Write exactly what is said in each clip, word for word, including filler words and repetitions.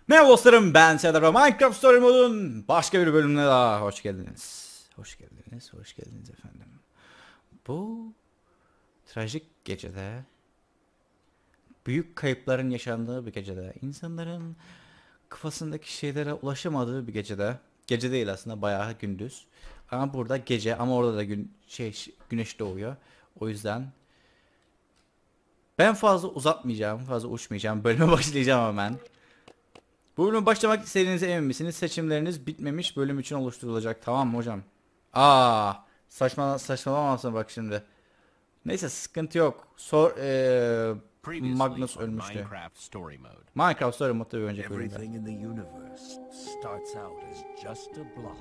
Merhaba dostlarım, ben Serdar ve Minecraft Story Mode'un başka bir bölümüne daha hoş geldiniz. Hoş geldiniz, hoş geldiniz efendim. Bu trajik gecede, büyük kayıpların yaşandığı bir gecede, insanların kafasındaki şeylere ulaşamadığı bir gecede, gece değil aslında bayağı gündüz. Ama burada gece, ama orada da gün şey güneş doğuyor. O yüzden ben fazla uzatmayacağım, fazla uçmayacağım. Bölüme başlayacağım hemen. Bu bölüme başlamak istediğinize emin misiniz? Seçimleriniz bitmemiş, bölüm için oluşturulacak. Tamam mı hocam? Aa, saçma saçmalamasın bak şimdi. Neyse, sıkıntı yok. Sor eee, Magnus ölmüştü. Minecraft Story Mode. Minecraft Story Mode'da bir önceki bölümde. Everything in the universe starts out as just a block.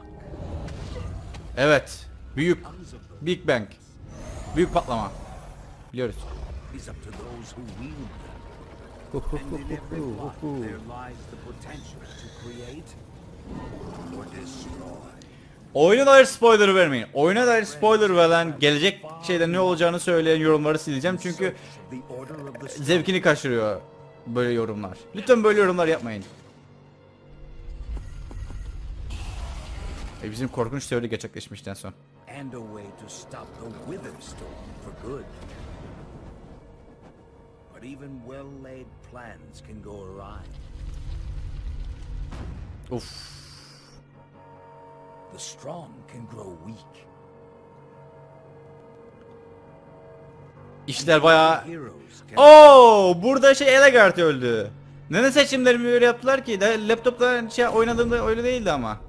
Evet. Büyük Big Bang. Büyük patlama. Biliyoruz. It's up to those who wield them. And in every block there lies the potential to create or destroy. Oyuna dair spoiler vermeyin. Oyuna dair spoiler veren, gelecek şeyde ne olacağını söyleyen yorumları sileceğim çünkü The order of the zevkini kaçırıyor böyle yorumlar. Lütfen böyle yorumlar yapmayın. E bizim korkunç teori gerçekleşmişten son. and a way to stop the Witherstorm for good. But even well-laid plans can go awry. Uf. The strong can grow weak. İşler bayağı... Heroes can Oo, burada şey Elegart öldü. Neden seçimlerimi böyle yaptılar ki? De, laptopta şey oynadığımda öyle değildi ama.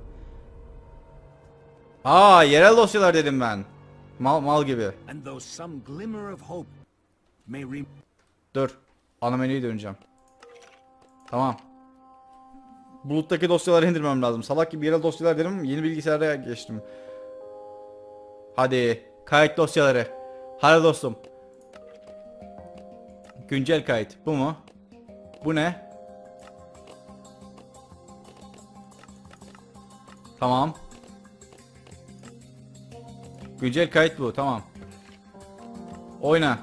Aa, yerel dosyalar dedim ben. Mal mal gibi. and though some glimmer of hope may re Dur. Ana menüye döneceğim. Tamam. Buluttaki dosyaları indirmem lazım. Salak gibi yerel dosyalar dedim. Yeni bilgisayara geçtim. Hadi. Kayıt dosyaları. Hadi dostum. Güncel kayıt. Bu mu? Bu ne? Tamam. Güncel kayıt bu. Tamam. Oyna.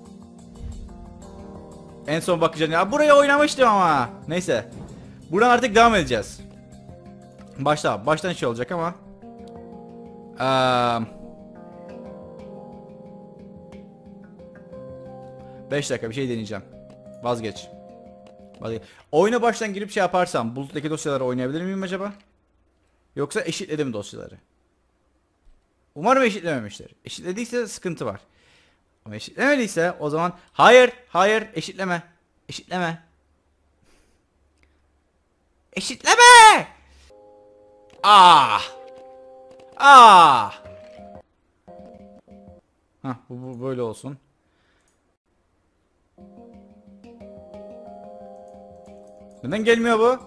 En son bakacağım. Ya buraya oynamıştım ama. Neyse. Buradan artık devam edeceğiz. Başla. Baştan şey olacak ama. Eee beş dakika bir şey deneyeceğim. Vazgeç. Vazgeç. Oyuna baştan girip şey yaparsam buluttaki dosyaları oynayabilir miyim acaba? Yoksa eşitledim dosyaları. Umarım eşitlememiştir. Eşitlediyse sıkıntı var. Ama eşitlemediyse o zaman hayır, hayır, eşitleme. Eşitleme. Eşitleme! Ah! Ah! Hah, bu, bu böyle olsun. Neden gelmiyor bu?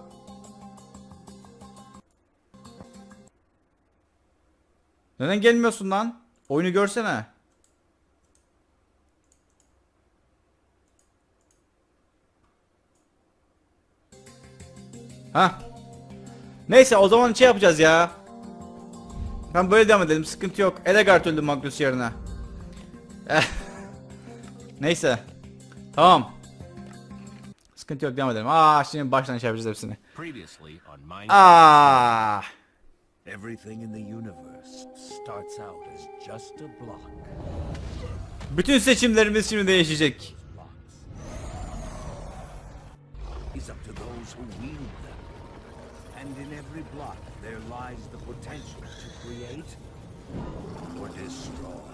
Neden gelmiyorsun lan? Oyunu görsene. Ha. Neyse o zaman şey yapacağız ya. Ben böyle devam edelim, sıkıntı yok. Elegart öldü Magnus yerine. Eh. Neyse. Tamam. Sıkıntı yok, devam edelim. Aa, şimdi baştan şey yapacağız hepsini. Previously on Minecraft. Aa. everything in the universe starts out as just a block. Bütün seçimlerimiz şimdi değişecek. Blocks. It's up to those who wield them. And in every block there lies the potential to create or destroy.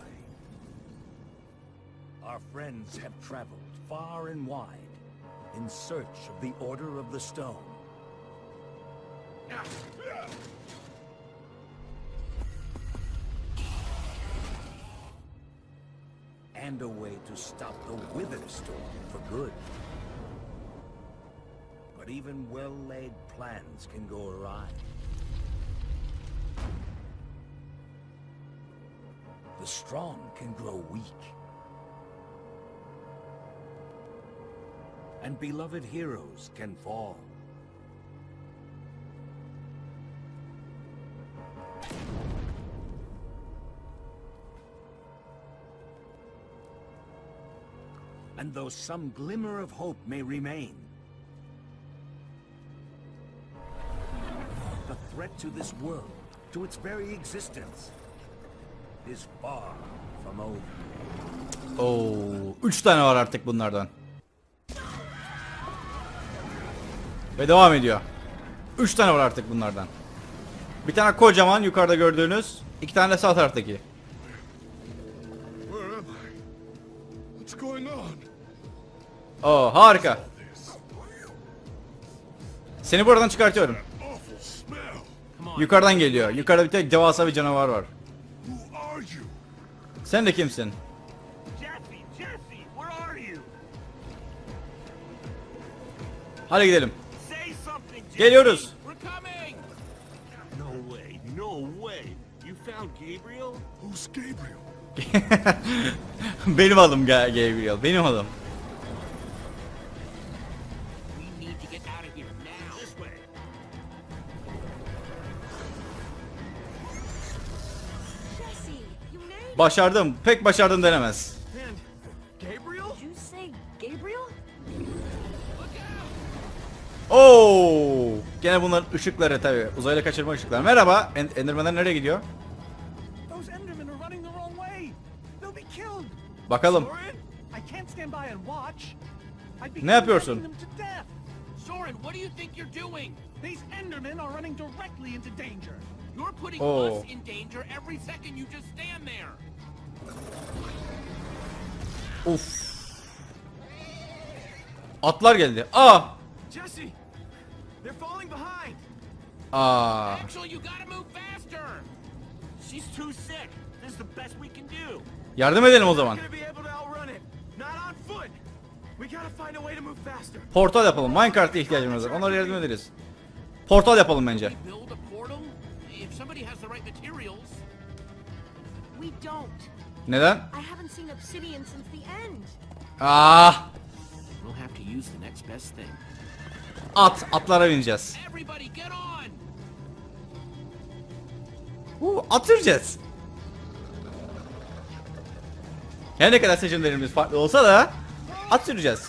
Our friends have traveled far and wide in search of the Order of the Stone. And a way to stop the Witherstorm for good. But even well-laid plans can go awry. The strong can grow weak. And beloved heroes can fall. And though some glimmer of hope may remain, a threat to this world, to its very existence, is far from over. Oo, üç tane var artık bunlardan. Ve devam ediyor. Üç tane var artık bunlardan. Bir tane kocaman yukarıda gördüğünüz, iki tane de sağ taraftaki. Where am I? What's going on? Oo, harika. Seni buradan çıkartıyorum. Awful smell. Yukarıdan geliyor. Yukarıda bir tek devasa bir canavar var. Who are you? Sen de kimsin? Jesse, Jesse, where are you? Hadi gidelim. Say something, Jesse. Geliyoruz. We're coming! No way, no way. You found Gabriel? Who's Gabriel? Benim adım Ga- Gabriel. Benim adım. We need to get out of here now. This way. Jesse, you made it. Başardım. Pek başardım denemez. And Gabriel? Did you say Gabriel? Oo! Gene bunların ışıkları tabii. Uzaylı kaçırma ışıkları. Merhaba. En Enderman'lar nereye gidiyor? Those Endermen are running the wrong way. They'll be killed. Bakalım. Soren, I can't stand by and watch. I'd be Ne yapıyorsun? condemning them to death. Soren, what do you think you're doing? These Endermen are running directly into danger. You're putting Oh. us in danger every second you just stand there. Uf. Atlar geldi. Aa! Jesse, they're falling behind. Aa! Actually, you gotta move faster. She's too sick. This is the best we can do. Yardım edelim o zaman. We're gonna be able to outrun it. Not on foot. We gotta find a way to move faster. Portal yapalım. Minecart'a ihtiyacımız var. Onlara yardım ederiz. Portal yapalım bence. We build a portal? If somebody has the right materials. We don't. Neden? I haven't seen obsidian since the end. Aa! We'll have to use the next best thing. At. Atlara bineceğiz. Everybody get on! Uu, at süreceğiz. Her ne kadar seçimlerimiz farklı olsa da at süreceğiz.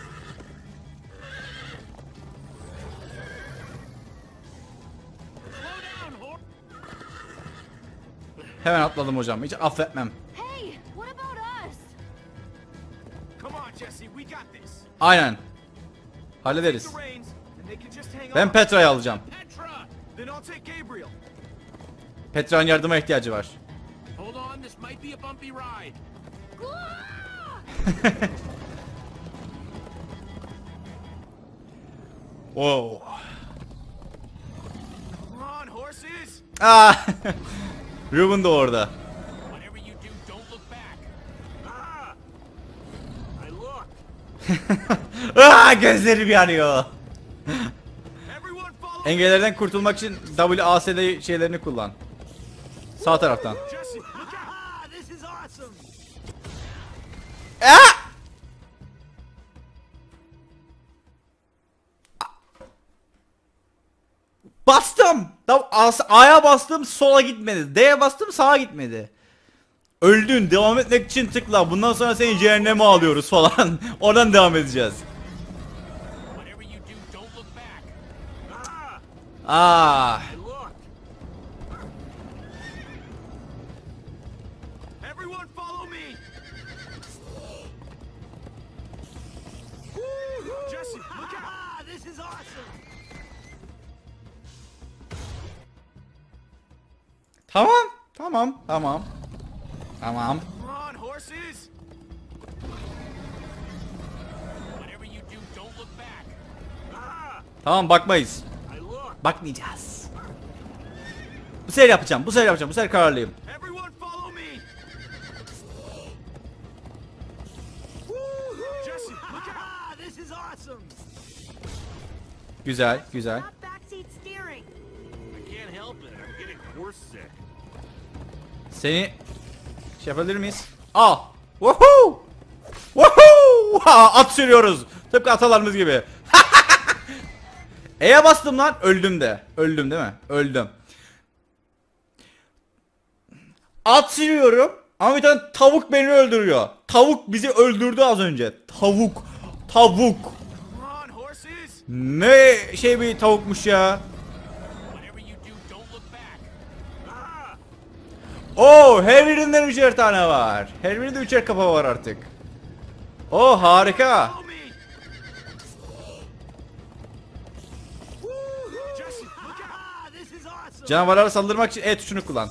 Slow down, hor- Hemen atladım hocam. Hiç affetmem. Hey, what about us? Come on, Jesse, we got this. Aynen. Hallederiz. The reins, and they can just hang Ben on. Petra'yı alacağım. Petra! Then I'll take Gabriel. Petra'nın yardıma ihtiyacı var. Hold on, this might be a bumpy ride. Wow. Come on, horses. Aa! Ruben de orada. Whatever you do, don't look back. Ah! I looked. Aa, gözlerim yanıyor. Everyone follow. Engellerden kurtulmak için W A S D şeylerini kullan. Sağ taraftan. Jesse, look out. Ah, this is awesome. Aa! Bastım. Tam A'ya bastım, sola gitmedi. D'ye bastım, sağa gitmedi. Öldün. Devam etmek için tıkla. Bundan sonra seni cehenneme alıyoruz falan. Oradan devam edeceğiz. Whatever you do, don't look back. Ah, Aa. I looked. Everyone follow me. Jesse, look out. Ah, this is awesome. Tamam. Tamam. Tamam. Tamam. Come on, horses. Whatever you do, don't look back. Ah, Tamam, bakmayız. I looked. Bakmayacağız. Bu sefer yapacağım. Bu sefer yapacağım. Bu sefer kararlıyım. Everyone follow me. Jesse, look out. Ah, this is awesome. Güzel. Güzel. Not backseat steering. I can't help it. I'm getting horse sick. Seni şey yapabilir miyiz? Al. Woohoo! Woohoo! Ha, at sürüyoruz. Tıpkı atalarımız gibi. E'ye bastım lan. Öldüm de. Öldüm değil mi? Öldüm. At sürüyorum. Ama bir tane tavuk beni öldürüyor. Tavuk bizi öldürdü az önce. Tavuk. Tavuk. Come on, horses. Ne şey bir tavukmuş ya. Whatever you Oo, her birinden üçer tane var. Her birinde üçer kafa var artık. Oo, harika. Follow me. Jesse, look out! This is awesome. Canavarlara saldırmak için E tuşunu kullan.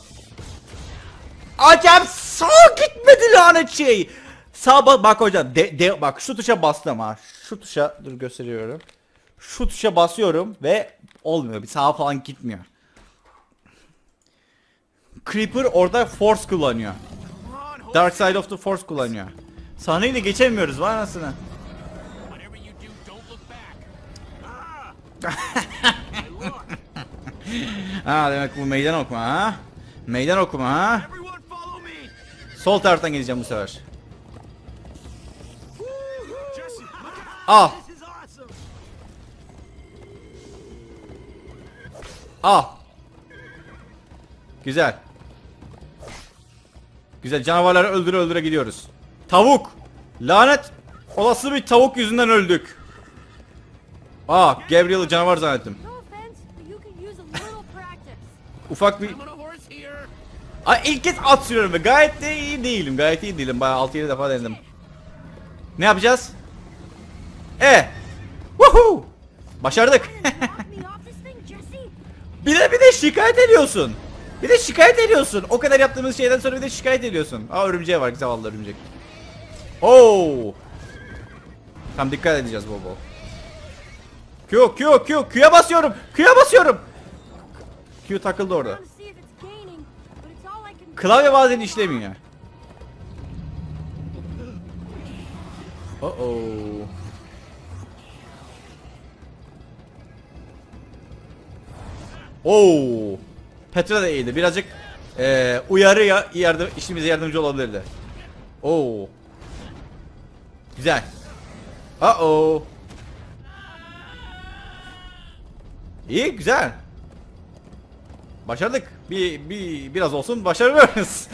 Acem sağ gitmedi lanet şey. Sağ bak, bak hocam. De, de, bak şu tuşa bastım ha. Şu tuşa dur gösteriyorum. Şu tuşa basıyorum ve olmuyor. Bir sağa falan gitmiyor. Creeper orada Force kullanıyor. Dark Side of the Force kullanıyor. Sahneyi de geçemiyoruz var anasını. Whatever you do, don't look back. Ha demek bu meydan okuma ha. Meydan okuma ha. Everyone follow me. Sol taraftan gideceğim bu sefer. Jesse, look out! Al. This is awesome. Al. Güzel. Güzel, canavarları öldüre öldüre gidiyoruz. Tavuk. Lanet. Olası bir tavuk yüzünden öldük. Aa, Gabriel'ı canavar zannettim. No offense, but you could use a little practice. Ufak bir... I'm on a horse here. Ay, ilk kez at sürüyorum ve gayet de iyi değilim. Gayet iyi değilim. Bayağı altı yedi defa denedim. Ne yapacağız? E. Woohoo! Başardık. Knock me off this thing, Jesse? Bir de bir de şikayet ediyorsun. Bir de şikayet ediyorsun. O kadar yaptığımız şeyden sonra bir de şikayet ediyorsun. Aa, örümceğe var, zavallı örümcek. Oo. Tam dikkat edeceğiz bol bol. Q Q Q Q'ya basıyorum. Q'ya basıyorum. Q takıldı orada. To see if it's gaining, but it's all I can do. Klavye bazen işlemiyor. Oh oh. Oo. Petra da iyiydi. Birazcık eee uyarı ya yardım işimize yardımcı olabilirdi. Oo. Güzel. Uh oh. İyi, güzel. Başardık. Bir bir biraz olsun başarıyoruz.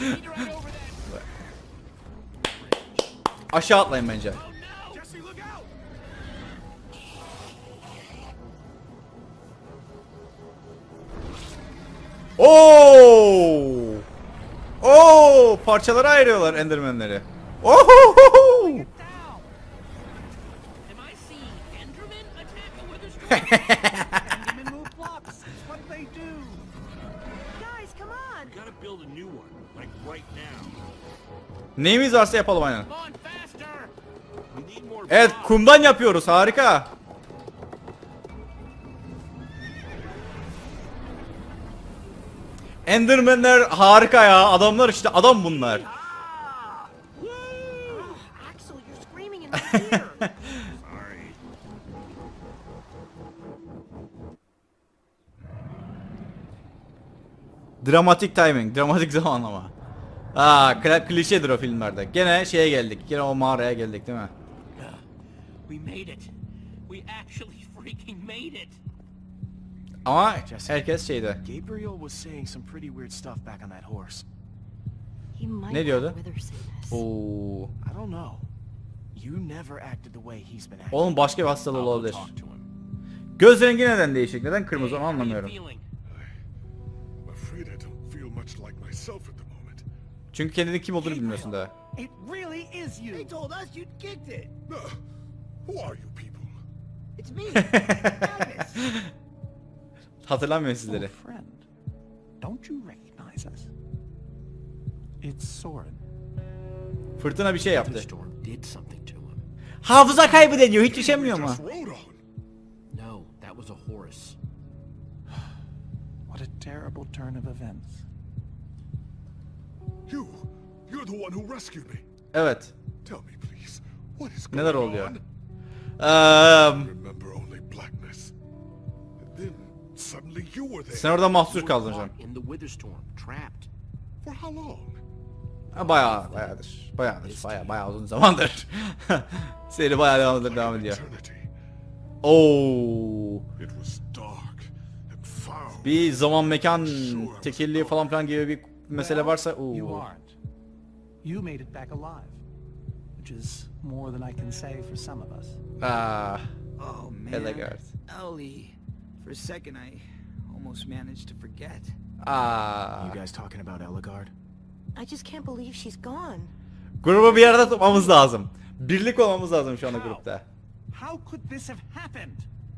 Aşağı atlayın bence. Jesse, look out! Oo! Oo! Parçalara ayırıyorlar Enderman'leri. Ohohoho! Am I seeing Enderman attack a Witherstorm? Endermen move blocks. It's what they do. Guys, come on. Gotta build a new one, like right now. Neyimiz varsa yapalım aynen. Come on, faster! We need more Evet, blocks. kumdan yapıyoruz. Harika. Enderman'ler harika ya. Adamlar işte, adam bunlar. Axel, you're screaming in my ear. Sorry. Dramatik timing, dramatik zamanlama. Aa, kla- klişedir o filmlerde. Gene şeye geldik. Gene o mağaraya geldik değil mi? We made it. We actually freaking made it. Ama herkes şeyde. Gabriel was saying some pretty weird stuff back on that horse. He might Ne diyordu? have wither sickness. Oo. I don't know. You never acted the way he's been acting. Onun başka bir hastalığı I'll go olabilir. talk to him. Göz rengi neden değişik? Neden kırmızı, onu How are you anlamıyorum. feeling? I'm afraid I don't feel much like myself at the moment. Çünkü kendinin kim olduğunu bilmiyorsun daha. It really is you. They told us you'd kicked it. No. Who are you people? It's me. Magnus. Hatırlamıyor sizleri. Friend, don't you recognize us? It's Soren. Fırtına bir şey yaptı. Witherstorm did something to him. Hafıza kaybedeniyor, hiç düşemiyor mu? Just rode on. No, that was a horse. What a terrible turn of events. You. You're the one who rescued me. Evet. Tell me, please. What is going Neler on? oluyor? I Eee remember only blackness. And then suddenly you were there. sen orada mahsur You were kaldın canım. caught in the Witherstorm, trapped. For how long? Ha, bayağı, bayağıdır. Bayağıdır, bayağı, bayağı uzun zamandır. Seri bayağı devam, devam ediyor. Eternity. Oo. It was dark and foul. Bir zaman mekan tekilliği falan filan gibi bir mesele varsa You oo. aren't. You made it back alive, which is more than I can say for some of us. Ah, Oh man, Elegard. Ellie. For a second, I almost managed to forget. Ah. You guys talking about Eligard? I just can't believe she's gone. Grubu bir arada tutmamız lazım. Birlik olmamız lazım şu anda grupta. How could this have happened?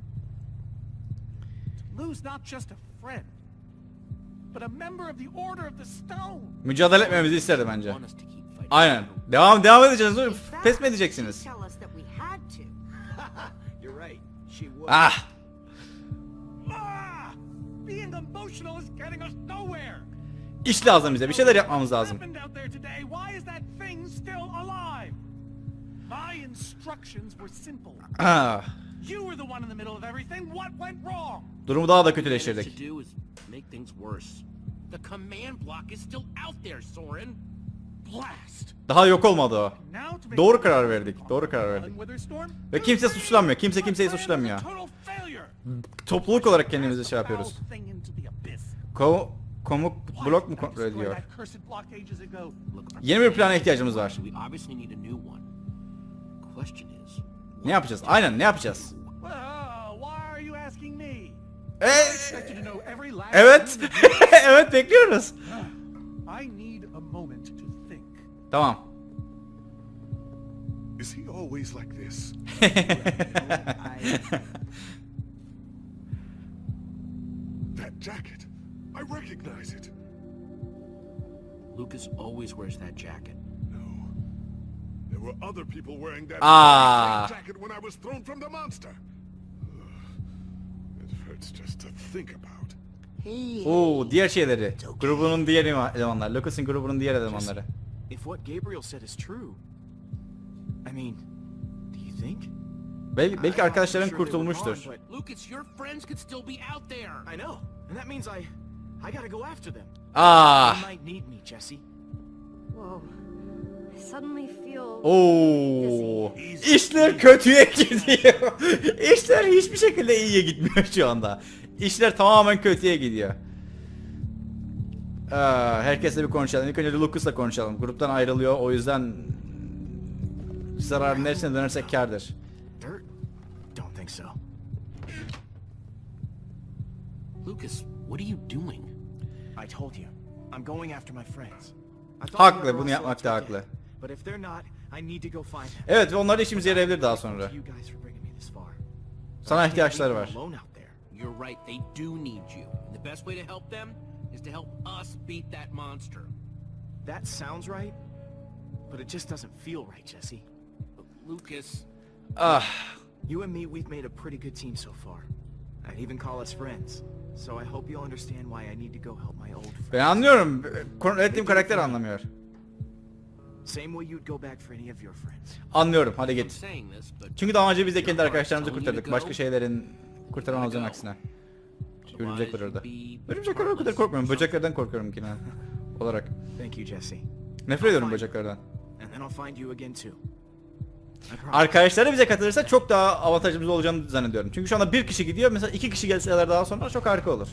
To lose not just a friend, but a member of the Order of the Stone. Mücadele etmemizi isterdi bence. Want us to keep fighting. Aynen. Devam devam edeceğiz. In Dur, fact, pes mi edeceksiniz? she tell us that we had to. You're right. She would. Ah! Ah! Being emotional is getting us nowhere. İş lazım bize. Bir şeyler yapmamız lazım. What happened out there today? Why is that thing still alive? My instructions were simple. Ah. You were the one in the middle of everything. What went wrong? Durumu daha da All we managed kötüleştirdik. to do is make things worse. The command block is still out there, Soren. Blast. Daha yok olmadı o. Now to make Doğru karar verdik. Doğru karar verdik. Witherstorm? Ve kimse suçlanmıyor. Kimse kimseyi suçlamıyor. Total failure. Topluluk olarak kendimizi şey yapıyoruz. Foul thing into the abyss. Ko komuk Why blok did mu I kontrol destroy ediyor? that cursed block ages ago? Look, our Yeni bir plan plana is ihtiyacımız var. We obviously need a new one. Question is, Ne yapacağız? Aynen ne yapacağız? Well, why are you asking me? I Ee, expect you to know every last evet. thing that Evet bekliyoruz. you- I need a moment to think. Tamam. Is he always like this? That jacket. I recognize it. Lucas always wears that jacket. No. There were other people wearing that Ah. same jacket when I was thrown from the monster. Ugh. It hurts just to think about. Hey, Oo, diğer şeyleri. Grubunun diğer elemanlar. Lucas'ın grubunun diğer elemanları. If what Gabriel said is true, I mean, do you think? Belki, belki I'm arkadaşların sure they were kurtulmuştur. gone, but Lucas, your friends could still be out there. I know, and that means I, I gotta go after them. Ah. They might need me, Jesse. Whoa. I suddenly feel Oo. İşler kötüye gidiyor. İşler hiçbir şekilde iyiye gitmiyor şu anda. İşler tamamen kötüye gidiyor. Aa, herkesle bir konuşalım. İlk önce Lucas'la konuşalım. Gruptan ayrılıyor. O yüzden zararın neresine dönersek kârdır. Dirt? Don't think so. Lucas, what are you doing? I told you, I'm going after my friends. I thought Haklı, the other bunu yapmakta Ocelots were haklı. dead, but if they're not, I need to go find them. Evet ve onlar da işimize yarayabilir daha sonra. Thank you guys for bringing me this far. Sana I can't leave ihtiyaçları them var. alone out there. You're right, they do need you. The best way to help them is to help us beat that monster. That sounds right, but it just doesn't feel right, Jesse. Lucas, Ah. You and me, we've made a pretty good team so far. I'd even call us friends. So I hope you'll understand why I need to go help my old friends. Ben anlıyorum. Kontrol ettiğim karakter anlamıyor. Same way you'd go back for any of your friends. Anlıyorum. Hadi I'm git. saying this, but Çünkü daha önce biz de kendi arkadaşlarımızı kurtardık. Başka şeylerin kurtarmamızın aksine. Örümcek var orada. Örümcekler o kadar korkmuyorum. Böceklerden korkuyorum genel olarak. Thank you, Jesse. Nefret ediyorum böceklerden. And then I'll find you again too. I promise. Arkadaşları bize katılırsa çok daha avantajımız olacağını zannediyorum. Çünkü şu anda bir kişi gidiyor. Mesela iki kişi gelseler daha sonra çok harika olur.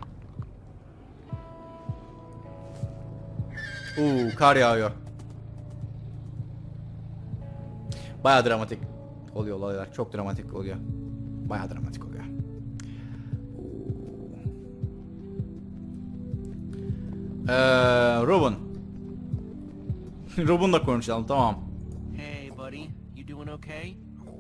Uuu kar yağıyor. Baya dramatik oluyor olaylar. Çok dramatik oluyor. Baya dramatik oluyor. Eee Robin. Robin'la konuşalım, tamam. hey, buddy, you doing okay?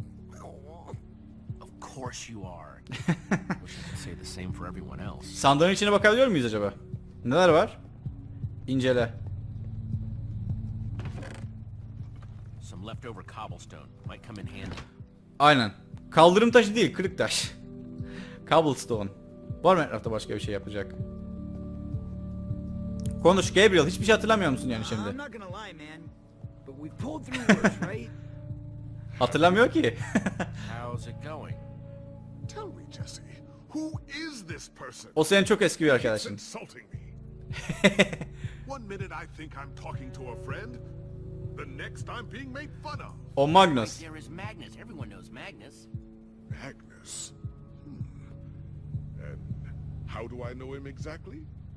Of course you are. Wish I could say the same for everyone else. Sandığın içine bakabiliyor muyuz acaba? Neler var? İncele. Some leftover cobblestone might come in handy. Aynen. Kaldırım taşı değil, kırık taş. Cobblestone. Var mı etrafta başka bir şey yapacak? Konuş Gabriel, hiçbir şey hatırlamıyor musun yani I'm şimdi? not gonna lie, man, but we pulled through worse, right? Hatırlamıyor ki. How's it going? Tell me, Jesse, who is this person? O senin çok eski bir Keeps arkadaşın. insulting me. One minute I think I'm talking to a friend, the next I'm being made fun of. O Magnus. There is Magnus. Everyone knows Magnus. Magnus. Hmm. And how do I know him exactly?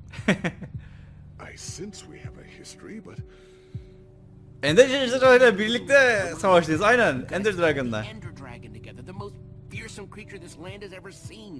I sense we have a history, but Ender Dragon'la ile birlikte savaştayız. Aynen. Ender Dragon'la. The Ender Dragon together, the most fearsome creature this land has ever seen.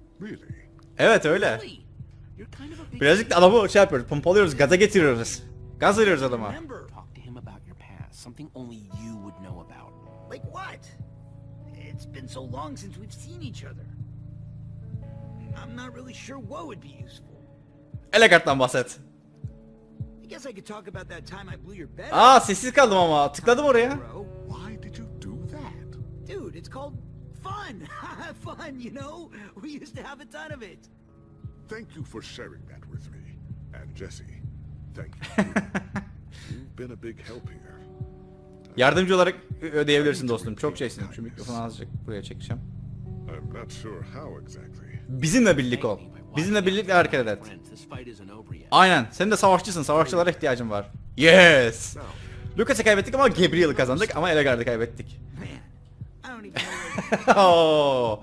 really, Evet öyle. Really? You're kind of a big Birazcık da adamı şey yapıyoruz, pompalıyoruz, gaza getiriyoruz. Gaz veriyoruz adama. Remember? Talk to him about your past, something only you would know about. Like what? It's been so long since we've seen each other. I'm not really sure what would be useful. Elegant'tan bahset. I guess I could talk about that time I blew your bed. Aa sessiz kaldım ama. Tıkladım oraya. Bro. Why did you do that? Dude, it's called fun. Fun, you know? We used to have a ton of it. Thank you for sharing that with me. And Jesse, thank you. You've been a big help here. Yardımcı olarak ödeyebilirsin dostum. Çok şeysin. Şu mikrofonu azıcık buraya çekeceğim. I'm not sure how exactly. Bizimle birlik ol. Bizimle birlikte hareket et. This fight isn't over yet. Aynen. Sen de savaşçısın. Savaşçılara ihtiyacın var. Yes. Lucas'ı kaybettik ama Gabriel'i kazandık ama Elegard'ı kaybettik. Man, I don't even know. Oo.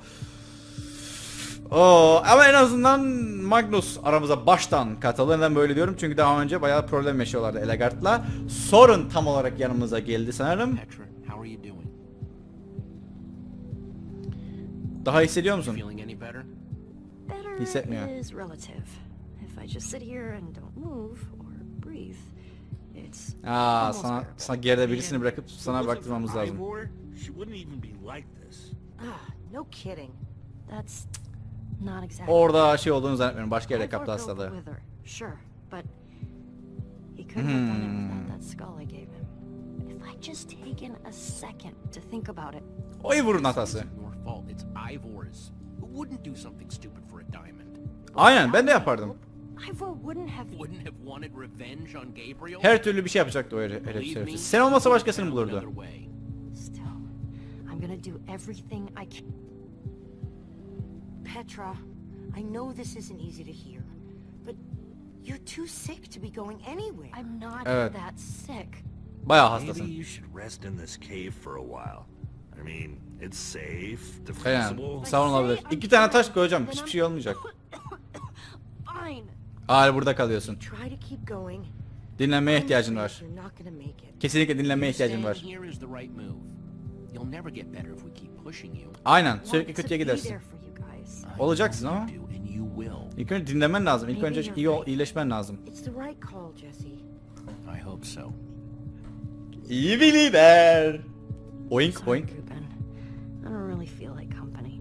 Oo. Ama en azından Magnus aramıza baştan katıldı. Neden böyle diyorum? Çünkü daha önce bayağı problem yaşıyorlardı Elegard'la. Sorun tam olarak yanımıza geldi sanırım. Petra, how are you doing? Daha hissediyor musun? Feeling any better? Better Hissetmiyor. is relative. If I just sit here and don't move or breathe, it's Aa, almost sana, bearable. sana geride birisini bırakıp sana Wasn't baktırmamız for lazım. Ivor, she wouldn't even be like this. Ah, no kidding. That's not exactly. Orada şey olduğunu zannetmiyorum. Başka yerde Ivor kaptı built hastalığı. Wither, sure, but he couldn't have done it Hmm. without that skull I gave him. If I'd just taken a second to think about it, O Ivor'un hatası. It's your fault. It's Ivor's. Who wouldn't do something stupid for a diamond? Aynen ben de yapardım. Ivor wouldn't have. Wouldn't have wanted revenge on Gabriel? Her türlü bir şey yapacaktı o herif. Believe me, herif. Sen olmasa başkasını found bulurdu. another way. Still, I'm gonna do everything I can. Petra, I know this isn't easy to hear, but you're too sick to be going anywhere. I'm not Evet. that sick. Bayağı Maybe hastasın. you should rest in this cave for a while. I mean, it's safe, Aynen. defensible. Sağ olabilir. İki tane taş koyacağım. Hiçbir şey olmayacak. Fine. Hala burada kalıyorsun. Try to keep going. Dinlenmeye I'm ihtiyacın afraid var. You're not gonna make it. Kesinlikle dinlenmeye ihtiyacın var. Staying here is the right move. You'll never get better if we keep pushing you. Aynen. Want Sürekli to kötüye be gidersin. there for you guys. I Olacaksın know ama. you do, and you will. İlk önce dinlemen lazım. İlk önce iyi ol, iyileşmen lazım. It's the right call, Jesse. I hope so. İyi bir lider. Oink Sorry, oink. Ruben. I don't really feel like company.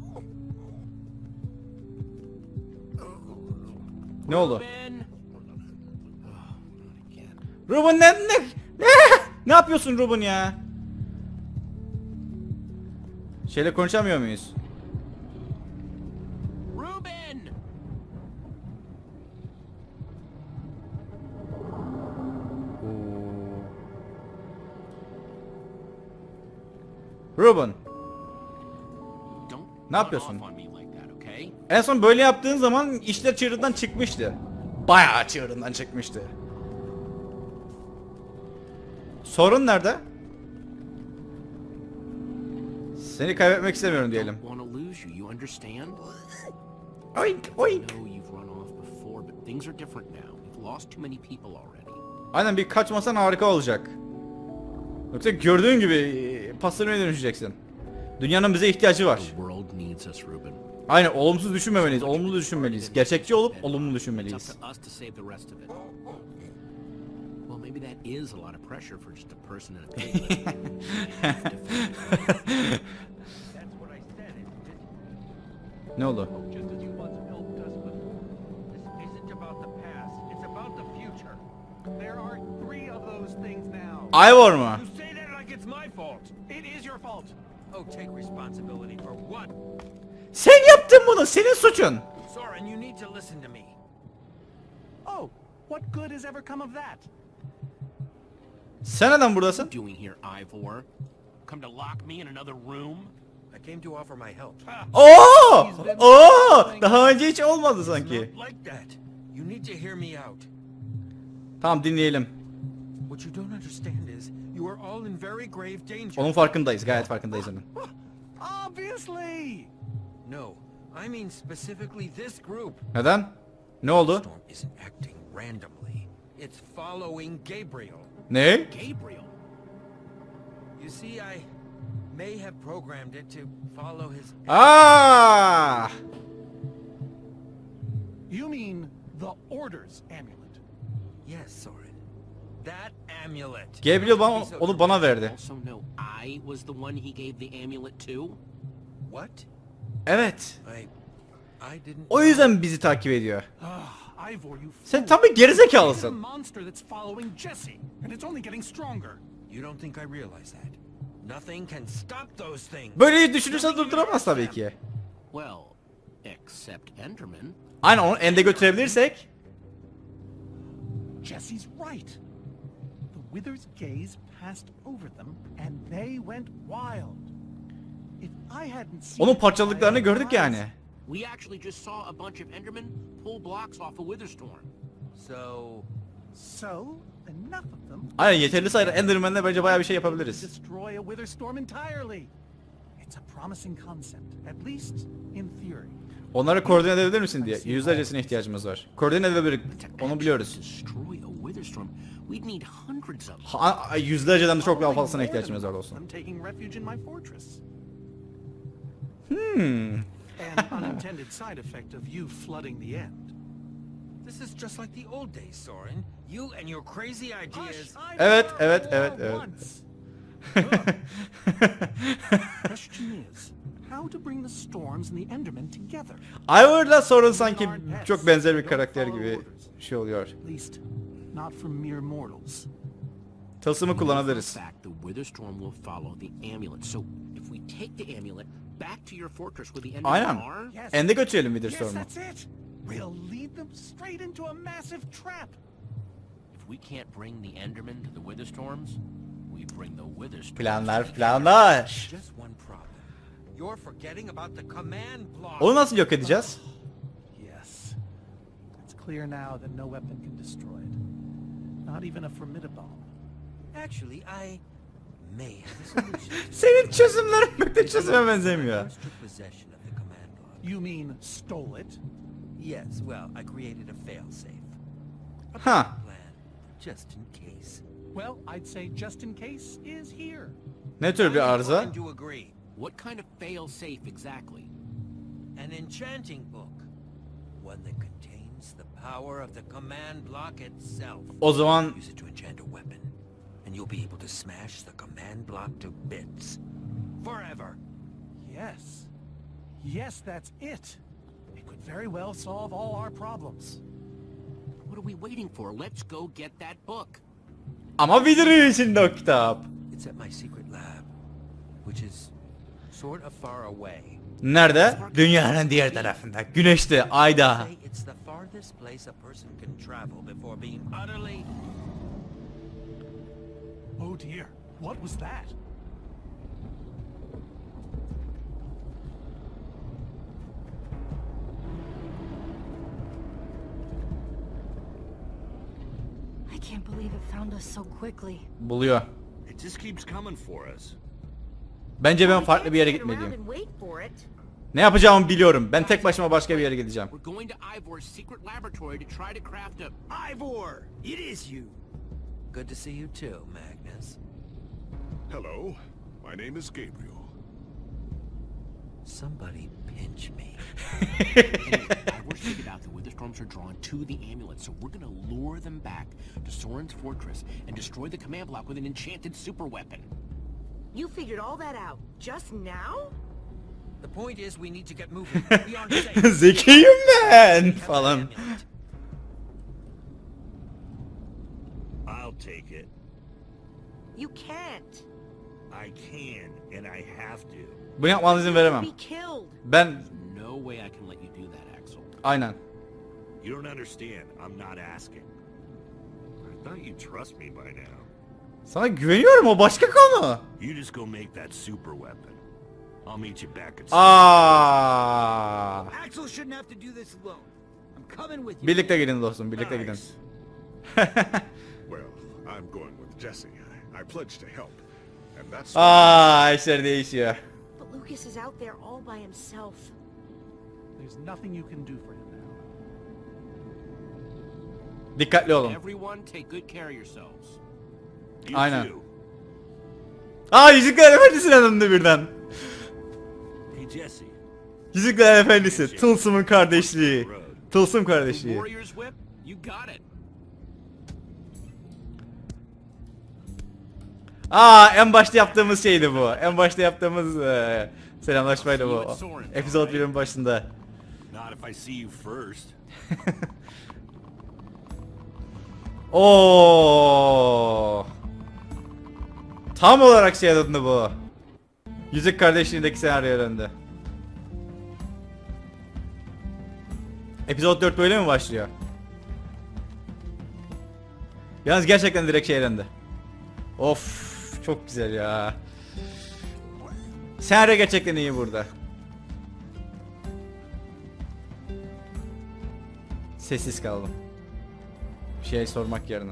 Ne oldu? Ben. Oh, not again. Ruben ne ne? Ne yapıyorsun Ruben ya? Şeyle konuşamıyor muyuz? Ruben! Ruben, Don't Ne run yapıyorsun? off on me like that, okay? en son böyle yaptığın zaman işler çığırından çıkmıştı. Bayağı çığırından çıkmıştı. Sorun nerede? Seni kaybetmek istemiyorum diyelim. Don't want to lose you, you understand? Oink I oink. know you've run off before, but things are different now. We've lost too many people already. Aynen bir kaçmasan harika olacak. Yoksa gördüğün gibi pastırmaya dönüşeceksin. Dünyanın bize ihtiyacı var. The world needs us, Ruben. Aynen olumsuz düşünmemeliyiz, olumlu düşünmeliyiz. Gerçekçi olup olumlu It's düşünmeliyiz. up to us to save the rest of it. Well, maybe that is a lot of pressure for just a person in a pig. That's what I said, isn't it? Ne oldu? Just as you once helped us with. This isn't about the past, it's about the future. There are three of those things now. Ivor mu? You say that like it's my fault. It is your fault. Oh, take responsibility for what? Sen yaptın bunu, senin suçun. Soren, you need to listen to me. Oh, what good has ever come of that? Sen neden buradasın? Doing here, Ivor? Come to lock me in another room? I came to offer my help. Oo! Oo! Daha önce hiç olmadı sanki. Not like that. You need to hear me out. Tamam dinleyelim. What you don't understand is you are all in very grave danger. Onun farkındayız, gayet farkındayız onun. Obviously. No, I mean specifically this group. Neden? Ne oldu? Storm isn't acting randomly. It's following Gabriel. Ne? Gabriel? You see, I may have programmed it to follow his... Aa! You mean the Order's amulet? Yes, Soren. that amulet. Gabriel bana, onu bana verdi. Also know I was the one he gave the amulet to. What? Evet. I I didn't. O yüzden bizi takip ediyor. Ah, Ivor, you Sen fool. tam bir It's a gerizekalısın. monster that's following Jesse, and it's only getting stronger. You don't think I realize that? Nothing can stop those things. Böyle düşünürsen durduramaz tabii ki. Well, except Enderman. Aynen, onu ende götürebilirsek. Jesse's right. The Wither's gaze passed over them, and they went wild. If I hadn't seen Onun it parçaladıklarını with my gördük eyes- yani. We actually just saw a bunch of Endermen pull blocks off a Witherstorm. So So, enough of them. Aynen, yeterli sayıda Enderman'le bence bayağı bir şey yapabiliriz. Destroy a Witherstorm entirely. It's a promising concept, at least in theory. Onları koordine edebilir misin diye. Yüzlercesine ihtiyacımız var. Koordine edebilir. Onu biliyoruz. Destroy a Witherstorm. We'd need hundreds of them. Ha, yüzlerceden de çok daha fazlasına More than ihtiyacımız var enough olsun. of them taking refuge in my fortress. Hmm. An unintended side effect of you flooding the end. this is just like the old days, Soren. You and your crazy ideas. Evet, evet, evet, evet. Question is, how to bring the storms and the Endermen together? Ivor'la Soren sanki çok benzer bir karakter gibi şey oluyor. At least, not from mere mortals. Tılsımı kullanabiliriz. In fact, the Witherstorm will follow the amulet. So if we take the amulet back to your fortress where the Endermen Aynen. are, Yes. Ende götürelim Yes, Witherstorm'u. that's it. We'll lead them straight into a massive trap. if we can't bring the Endermen to the Witherstorms, we bring the Witherstorms. Planlar, planlar. Just one problem. You're forgetting about the command block. Onu nasıl yok edeceğiz? Yes. It's clear now that no weapon can destroy it. Not even a formidable. Actually, I may have a solution. Senin çözümlerin pek de çözüme benzemiyor. First took possession of the command block. You mean stole it? Yes, well, I created a failsafe. A Huh. backup plan, just in case. Well, I'd say just in case is here. Ne tür bir arıza? I'm to agree. What kind of fail-safe exactly? An enchanting book. One that contains the power of the command block itself. O zaman Use it to enchant a weapon, and you'll be able to smash the command block to bits. Forever. Yes. Yes, that's it. It could very well solve all our problems. What are we waiting for? Let's go get that book. ama Wither'ın içinde o kitap. It's at my secret lab, which is sort of far away. Nerede? Dünyanın diğer tarafında. Güneşte, ayda. Say it's the farthest place a person can travel before being utterly. Oh dear, what was that? I can't believe it found us so quickly. Buluyor. It just keeps coming for us. Bence ben We farklı can't bir yere sit around gitmeliyim. and wait for it. Ne yapacağımı biliyorum. Ben tek başıma başka bir yere gideceğim. We're going to Ivor's secret laboratory to try to craft a... Ivor! It is you! Good to see you too, Magnus. Hello, my name is Gabriel. Somebody pinch me. Ivor's figured out the Witherstorms are drawn to the amulet, so we're gonna lure them back to Soren's fortress and destroy the command block with an enchanted super weapon. You figured all that out just now? The point is, we need to get moving. We aren't safe. Zekiyim ben Have the falan. amulet. I'll take it. You can't. I can, and I have to. Bunu yapmanıza izin veremem. Be killed. Ben No way I can let you do that, Axel. aynen. You don't understand. I'm not asking. I thought you'd trust me by now. Sana güveniyorum, o başka konu. You just go make that super weapon. I'll meet you back at. Aa. Axel shouldn't have to do this alone. I'm coming with you. Birlikte gidin dostum, birlikte gidin. Nice. Well, I'm going with Jesse. I, I pledged to help, and that's. Aa, işler değişiyor. But Lucas is out there all by himself. There's nothing you can do for him now. Dikkatli olun. Everyone take good care of yourselves. You Aynen. too. Aa, Yüzükler Efendisi'ne döndü birden. Hey Jesse. Yüzükler Efendisi, Tılsım'ın kardeşliği. Tılsım The kardeşliği. Warrior's Whip? You got it. Aa, en başta yaptığımız şeydi bu. En başta yaptığımız e, selamlaşmaydı bu. Episode birin başında. Not if I see you first. Oo. Tam olarak şey döndü bu. Yüzük Kardeşliğindeki senaryoya döndü. Episode dört böyle mi başlıyor? Yalnız gerçekten direkt şey döndü. Of, çok güzel ya. Senaryo gerçekten iyi burada. Sessiz kaldım. Bir şey sormak yerine.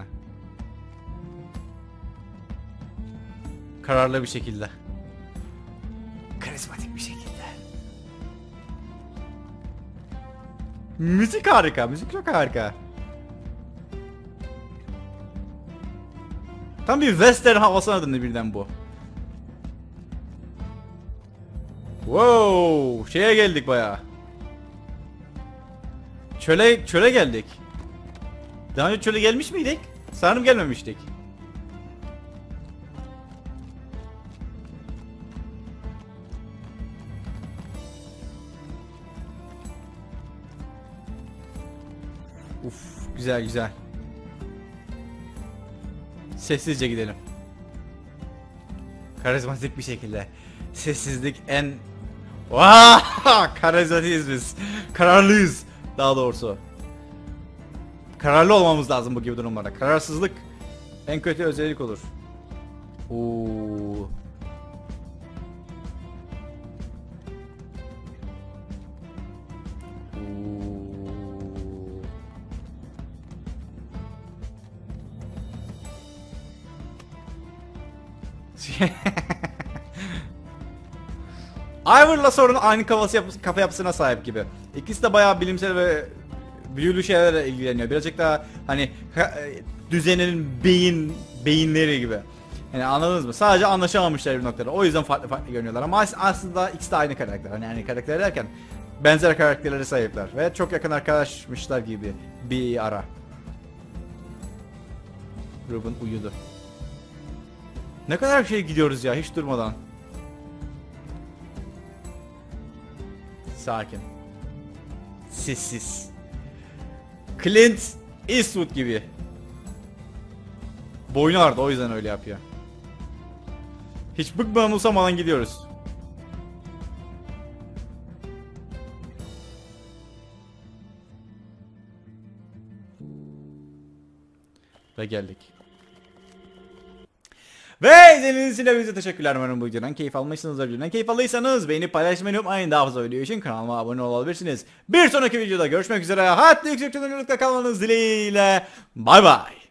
Kararlı bir şekilde. Karizmatik bir şekilde. Müzik harika, müzik çok harika. Tam bir western havasına döndü birden bu. Wow, şeye geldik bayağı. Çöle çöle geldik. Daha önce çöle gelmiş miydik? Sanırım gelmemiştik. Uf, güzel güzel. Sessizce gidelim. Karizmatik bir şekilde. Sessizlik en... Vaaah! Karizmatiyiz biz. Kararlıyız. Daha doğrusu. Kararlı olmamız lazım bu gibi durumlarda. Kararsızlık en kötü özellik olur. Oo. Ivor'la sorun aynı kafası yapısı, kafa yapısına sahip gibi. İkisi de bayağı bilimsel ve büyülü şeylerle ilgileniyor. Birazcık daha hani düzenin beyin beyinleri gibi. Yani anladınız mı? Sadece anlaşamamışlar bir noktada. O yüzden farklı farklı görünüyorlar. Ama aslında ikisi de aynı karakter. Hani aynı karakter derken benzer karakterlere sahipler ve çok yakın arkadaşmışlar gibi bir ara. Ruben uyudu. Ne kadar şey gidiyoruz ya hiç durmadan. Sakin. Sessiz. Clint Eastwood gibi. Boynu ağrıdı, o yüzden öyle yapıyor. Hiç bıkmadan usamadan gidiyoruz. Ve geldik. Ve izlediğiniz için hepinize teşekkürler. Umarım bu videodan keyif almışsınızdır. Videodan keyif aldıysanız beğenip paylaşmayı unutmayın. Daha fazla video için kanalıma abone olabilirsiniz. Bir sonraki videoda görüşmek üzere. Hatta yüksek çözünürlükte kalmanız dileğiyle. Bay bay.